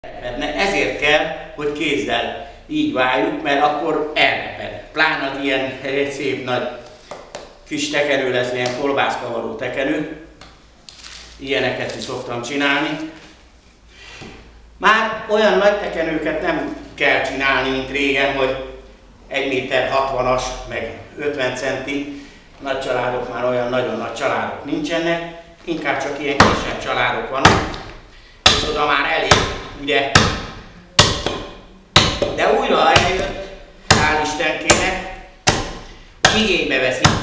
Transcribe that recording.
Mert ezért kell, hogy kézzel így váljuk, mert akkor elreped. Pláne az ilyen szép nagy kis tekerő lesz, ilyen kolbászkavaró tekerő. Ilyeneket is szoktam csinálni. Már olyan nagy tekenőket nem kell csinálni, mint régen, hogy 1,60 m, meg 50 centi. Nagy családok már olyan nagyon nagy családok nincsenek, inkább csak ilyen kisebb családok vannak. És oda már elég, ugye? De újra eljött, hál' Istenkének, igénybe veszik